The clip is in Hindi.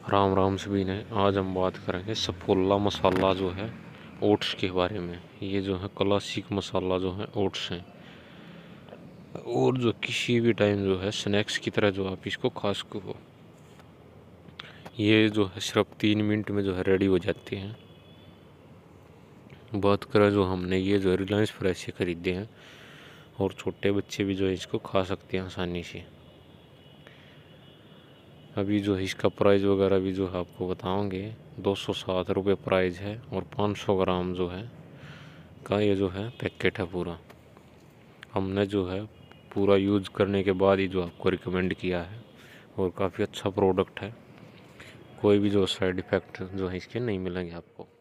राम राम सभी ने। आज हम बात करेंगे सफोला मसाला जो है ओट्स के बारे में। ये जो है क्लासिक मसाला जो है ओट्स हैं, और जो किसी भी टाइम जो है स्नैक्स की तरह जो आप इसको खा सको हो। ये जो है सिर्फ 3 मिनट में जो है रेडी हो जाती हैं। बात करें जो हमने ये जो रिलायंस फ्रेश से खरीदे हैं, और छोटे बच्चे भी जो है इसको खा सकते हैं आसानी से। अभी जो है इसका प्राइस वगैरह भी जो है आपको बताओगे। 207 रुपये प्राइस है, और 500 ग्राम जो है का ये जो है पैकेट है पूरा। हमने जो है पूरा यूज़ करने के बाद ही जो आपको रिकमेंड किया है, और काफ़ी अच्छा प्रोडक्ट है। कोई भी जो साइड इफ़ेक्ट जो है इसके नहीं मिलेंगे आपको।